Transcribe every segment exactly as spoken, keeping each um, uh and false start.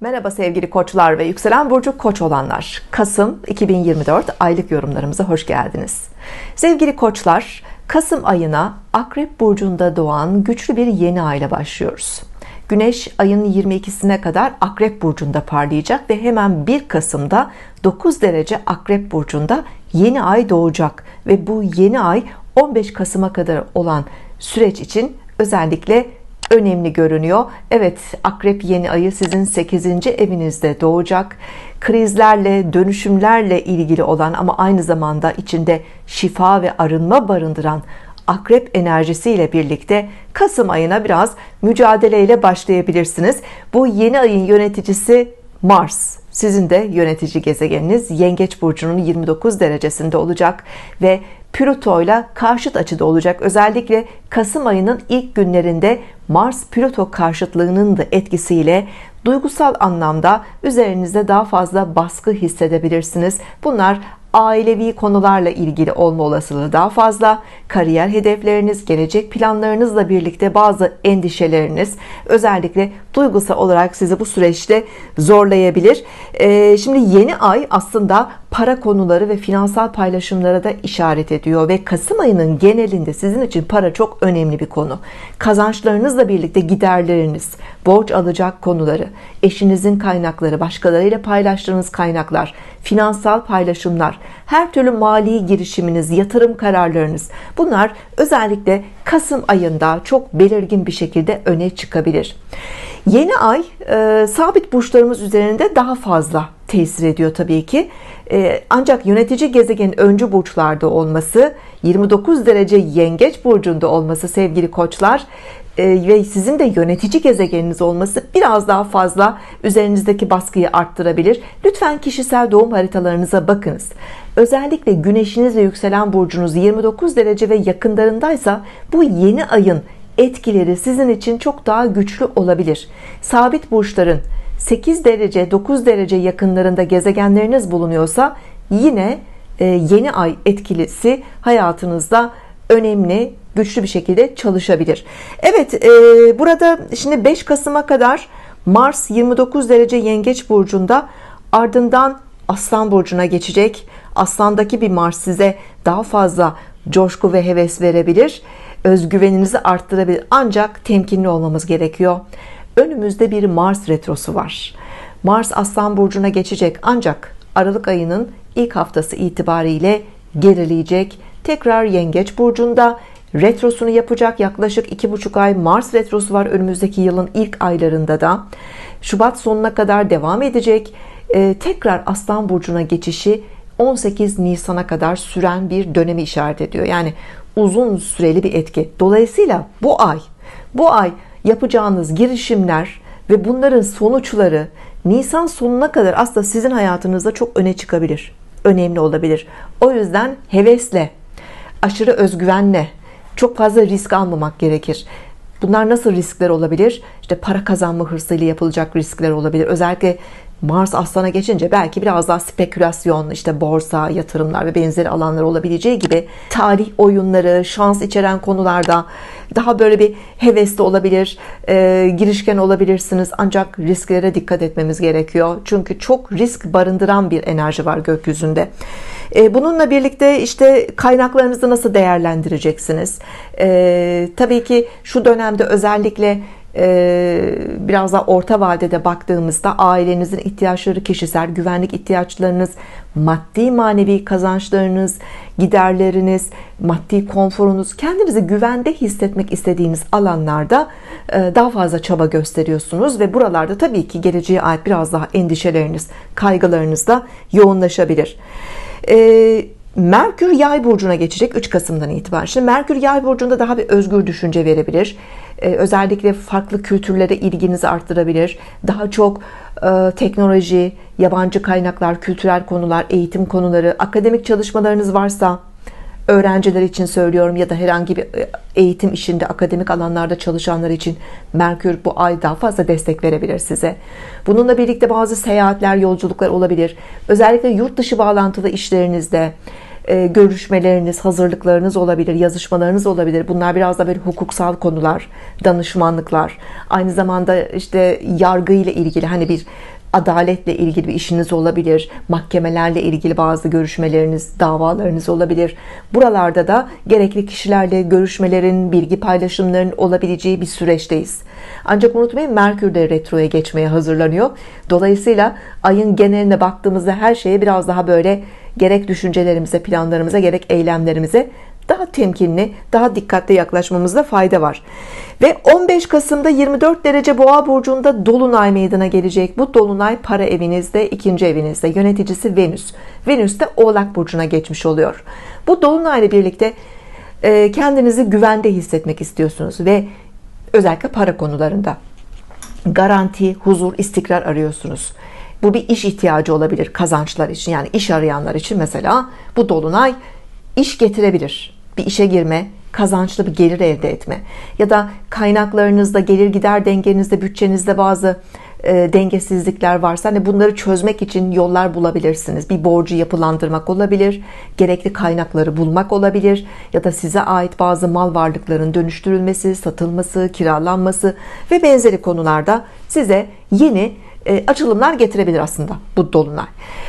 Merhaba sevgili koçlar ve yükselen burcu koç olanlar. Kasım iki bin yirmi dört aylık yorumlarımıza hoş geldiniz. Sevgili koçlar, Kasım ayına Akrep burcunda doğan güçlü bir yeni ayla başlıyoruz. Güneş ayın yirmi ikisine kadar Akrep burcunda parlayacak ve hemen bir Kasım'da dokuz derece Akrep burcunda yeni ay doğacak ve bu yeni ay on beş Kasım'a kadar olan süreç için özellikle önemli görünüyor. Evet, Akrep yeni ayı sizin sekizinci evinizde doğacak. Krizlerle, dönüşümlerle ilgili olan ama aynı zamanda içinde şifa ve arınma barındıran Akrep enerjisiyle birlikte Kasım ayına biraz mücadeleyle başlayabilirsiniz. Bu yeni ayın yöneticisi Mars. Sizin de yönetici gezegeniniz Yengeç burcunun yirmi dokuz derecesinde olacak ve Plüto ile karşıt açıda olacak. Özellikle Kasım ayının ilk günlerinde Mars Plüto karşıtlığının da etkisiyle duygusal anlamda üzerinizde daha fazla baskı hissedebilirsiniz. Bunlar ailevi konularla ilgili olma olasılığı daha fazla. Kariyer hedefleriniz, gelecek planlarınızla birlikte bazı endişeleriniz özellikle duygusal olarak sizi bu süreçte zorlayabilir. Ee, şimdi yeni ay aslında para konuları ve finansal paylaşımlara da işaret ediyor ve Kasım ayının genelinde sizin için para çok önemli bir konu. Kazançlarınızla birlikte giderleriniz, borç alacak konuları, eşinizin kaynakları, başkalarıyla paylaştığınız kaynaklar, finansal paylaşımlar, her türlü mali girişiminiz, yatırım kararlarınız, bunlar özellikle Kasım ayında çok belirgin bir şekilde öne çıkabilir. Yeni ay e, sabit burçlarımız üzerinde daha fazla tesir ediyor tabii ki. E, ancak yönetici gezegenin öncü burçlarda olması, yirmi dokuz derece Yengeç burcunda olması sevgili koçlar e, ve sizin de yönetici gezegeniniz olması biraz daha fazla üzerinizdeki baskıyı arttırabilir. Lütfen kişisel doğum haritalarınıza bakınız. Özellikle güneşiniz ve yükselen burcunuz yirmi dokuz derece ve yakınlarındaysa bu yeni ayın etkileri sizin için çok daha güçlü olabilir. Sabit burçların sekiz derece dokuz derece yakınlarında gezegenleriniz bulunuyorsa yine yeni ay etkilisi hayatınızda önemli, güçlü bir şekilde çalışabilir. Evet, burada şimdi beş Kasım'a kadar Mars yirmi dokuz derece Yengeç burcunda, ardından Aslan burcuna geçecek. Aslandaki bir Mars size daha fazla coşku ve heves verebilir. Özgüveninizi arttırabilir. Ancak temkinli olmamız gerekiyor. Önümüzde bir Mars retrosu var. Mars Aslan burcuna geçecek ancak Aralık ayının ilk haftası itibariyle gerileyecek. Tekrar Yengeç burcunda retrosunu yapacak. Yaklaşık iki buçuk ay Mars retrosu var önümüzdeki yılın ilk aylarında da. Şubat sonuna kadar devam edecek. Ee, tekrar Aslan burcuna geçişi on sekiz Nisan'a kadar süren bir dönemi işaret ediyor. Yani uzun süreli bir etki. Dolayısıyla bu ay, bu ay yapacağınız girişimler ve bunların sonuçları Nisan sonuna kadar aslında sizin hayatınızda çok öne çıkabilir. Önemli olabilir. O yüzden hevesle, aşırı özgüvenle, çok fazla risk almamak gerekir. Bunlar nasıl riskler olabilir? İşte para kazanma hırsıyla yapılacak riskler olabilir. Özellikle Mars Aslan'a geçince belki biraz daha spekülasyon, işte borsa, yatırımlar ve benzeri alanlar olabileceği gibi tarih oyunları, şans içeren konularda daha böyle bir hevesli olabilir, e, girişken olabilirsiniz. Ancak risklere dikkat etmemiz gerekiyor. Çünkü çok risk barındıran bir enerji var gökyüzünde. E, bununla birlikte işte kaynaklarınızı nasıl değerlendireceksiniz? E, tabii ki şu dönemde özellikle biraz daha orta vadede baktığımızda ailenizin ihtiyaçları, kişisel güvenlik ihtiyaçlarınız, maddi manevi kazançlarınız, giderleriniz, maddi konforunuz, kendinizi güvende hissetmek istediğiniz alanlarda daha fazla çaba gösteriyorsunuz ve buralarda tabii ki geleceğe ait biraz daha endişeleriniz, kaygılarınız da yoğunlaşabilir. Merkür Yay burcuna geçecek üç Kasım'dan itibaren. Şimdi Merkür Yay burcunda daha bir özgür düşünce verebilir. Ee, özellikle farklı kültürlere ilginizi arttırabilir. Daha çok e, teknoloji, yabancı kaynaklar, kültürel konular, eğitim konuları, akademik çalışmalarınız varsa, öğrenciler için söylüyorum ya da herhangi bir eğitim işinde, akademik alanlarda çalışanlar için Merkür bu ay daha fazla destek verebilir size. Bununla birlikte bazı seyahatler, yolculuklar olabilir. Özellikle yurt dışı bağlantılı işlerinizde e, görüşmeleriniz, hazırlıklarınız olabilir, yazışmalarınız olabilir. Bunlar biraz da böyle hukuksal konular, danışmanlıklar. Aynı zamanda işte yargı ile ilgili hani bir adaletle ilgili bir işiniz olabilir, mahkemelerle ilgili bazı görüşmeleriniz, davalarınız olabilir. Buralarda da gerekli kişilerle görüşmelerin, bilgi paylaşımlarının olabileceği bir süreçteyiz. Ancak unutmayın, Merkür de retroya geçmeye hazırlanıyor. Dolayısıyla ayın geneline baktığımızda her şeye biraz daha böyle, gerek düşüncelerimize, planlarımıza, gerek eylemlerimize daha temkinli, daha dikkatli yaklaşmamızda fayda var. Ve on beş Kasım'da yirmi dört derece Boğa burcunda dolunay meydana gelecek. Bu dolunay para evinizde, ikinci evinizde. Yöneticisi Venüs. Venüs de Oğlak burcuna geçmiş oluyor. Bu dolunayla birlikte kendinizi güvende hissetmek istiyorsunuz ve özellikle para konularında garanti, huzur, istikrar arıyorsunuz. Bu bir iş ihtiyacı olabilir kazançlar için. Yani iş arayanlar için mesela bu dolunay iş getirebilir. Bir işe girme, kazançlı bir gelir elde etme ya da kaynaklarınızda, gelir gider dengenizde, bütçenizde bazı e, dengesizlikler varsa hani bunları çözmek için yollar bulabilirsiniz. Bir borcu yapılandırmak olabilir, gerekli kaynakları bulmak olabilir ya da size ait bazı mal varlıkların dönüştürülmesi, satılması, kiralanması ve benzeri konularda size yeni e, açılımlar getirebilir aslında bu dolunay.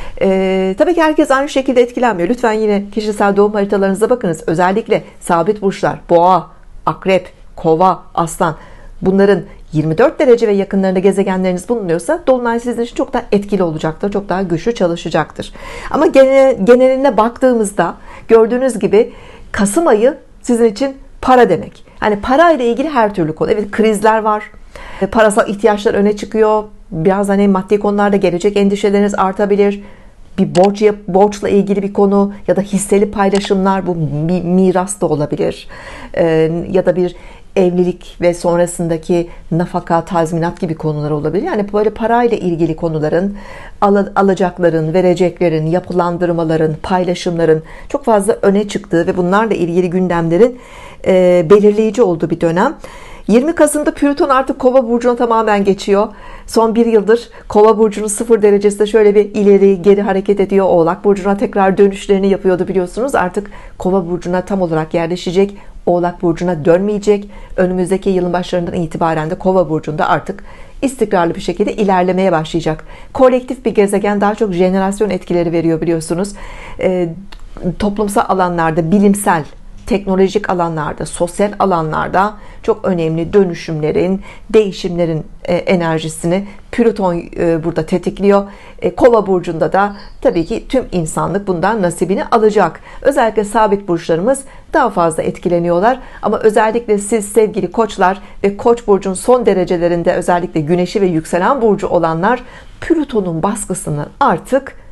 Ee, tabii ki herkes aynı şekilde etkilenmiyor. Lütfen yine kişisel doğum haritalarınıza bakınız. Özellikle sabit burçlar, boğa, akrep, kova, aslan, bunların yirmi dört derece ve yakınlarında gezegenleriniz bulunuyorsa dolunay sizin için çok daha etkili olacaktır. Çok daha güçlü çalışacaktır. Ama genel, geneline baktığımızda gördüğünüz gibi Kasım ayı sizin için para demek. Yani para ile ilgili her türlü konu. Evet, krizler var. Parasal ihtiyaçlar öne çıkıyor. Biraz hani maddi konularda gelecek endişeleriniz artabilir. Bir borç, borçla ilgili bir konu ya da hisseli paylaşımlar, bu bir miras da olabilir. Ee, ya da bir evlilik ve sonrasındaki nafaka, tazminat gibi konular olabilir. Yani böyle parayla ilgili konuların, al alacakların, vereceklerin, yapılandırmaların, paylaşımların çok fazla öne çıktığı ve bunlarla ilgili gündemlerin e, belirleyici olduğu bir dönem. yirmi Kasım'da Plüton artık Kova burcuna tamamen geçiyor. Son bir yıldır Kova burcunun sıfır derecesinde şöyle bir ileri geri hareket ediyor. Oğlak burcuna tekrar dönüşlerini yapıyordu biliyorsunuz. Artık Kova burcuna tam olarak yerleşecek. Oğlak burcuna dönmeyecek. Önümüzdeki yılın başlarından itibaren de Kova burcunda artık istikrarlı bir şekilde ilerlemeye başlayacak. Kolektif bir gezegen, daha çok jenerasyon etkileri veriyor biliyorsunuz. E, toplumsal alanlarda, bilimsel, teknolojik alanlarda, sosyal alanlarda çok önemli dönüşümlerin, değişimlerin enerjisini Plüton burada tetikliyor. Kova burcunda da tabii ki tüm insanlık bundan nasibini alacak. Özellikle sabit burçlarımız daha fazla etkileniyorlar. Ama özellikle siz sevgili koçlar ve koç burcun son derecelerinde özellikle güneşi ve yükselen burcu olanlar Plüton'un baskısını artık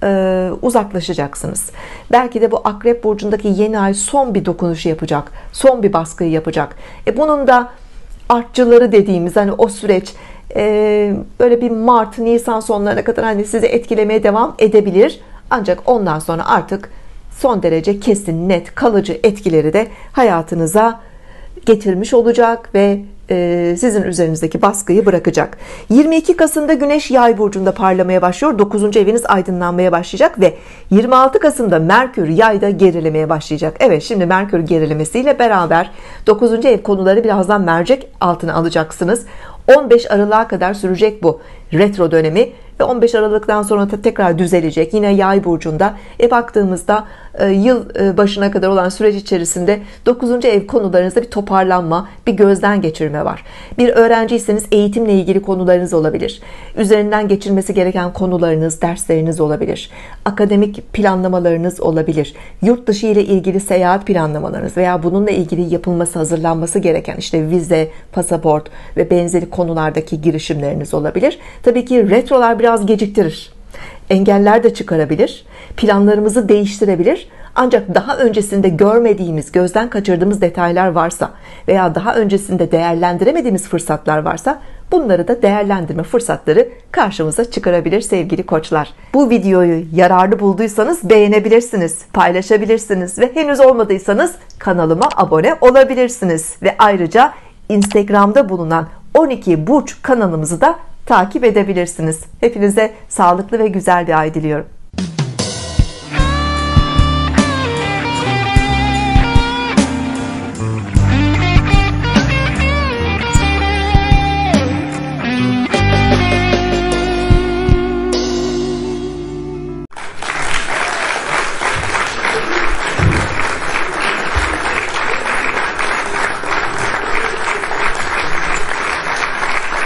uzaklaşacaksınız. Belki de bu akrep burcundaki yeni ay son bir dokunuşu yapacak, son bir baskıyı yapacak. E bunun da artçıları dediğimiz hani o süreç e, böyle bir Mart, Nisan sonlarına kadar hani sizi etkilemeye devam edebilir. Ancak ondan sonra artık son derece kesin, net, kalıcı etkileri de hayatınıza getirmiş olacak ve sizin üzerinizdeki baskıyı bırakacak. yirmi iki Kasım'da Güneş Yay burcunda parlamaya başlıyor. dokuzuncu eviniz aydınlanmaya başlayacak ve yirmi altı Kasım'da Merkür Yay'da gerilemeye başlayacak. Evet, şimdi Merkür gerilemesiyle beraber dokuzuncu ev konuları birazdan mercek altına alacaksınız. on beş Aralık'a kadar sürecek bu retro dönemi ve on beş Aralık'tan sonra tekrar düzelecek. Yine Yay burcunda. E baktığımızda yıl başına kadar olan süreç içerisinde dokuzuncu ev konularınızda bir toparlanma, bir gözden geçirme var. Bir öğrenciyseniz eğitimle ilgili konularınız olabilir. Üzerinden geçirmesi gereken konularınız, dersleriniz olabilir. Akademik planlamalarınız olabilir. Yurt dışı ile ilgili seyahat planlamalarınız veya bununla ilgili yapılması, hazırlanması gereken işte vize, pasaport ve benzeri konulardaki girişimleriniz olabilir. Tabii ki retrolar biraz geciktirir. Engeller de çıkarabilir. Planlarımızı değiştirebilir. Ancak daha öncesinde görmediğimiz, gözden kaçırdığımız detaylar varsa veya daha öncesinde değerlendiremediğimiz fırsatlar varsa bunları da değerlendirme fırsatları karşımıza çıkarabilir sevgili koçlar. Bu videoyu yararlı bulduysanız beğenebilirsiniz, paylaşabilirsiniz ve henüz olmadıysanız kanalıma abone olabilirsiniz. Ve ayrıca Instagram'da bulunan on iki burç kanalımızı da takip edebilirsiniz. Hepinize sağlıklı ve güzel bir ay diliyorum.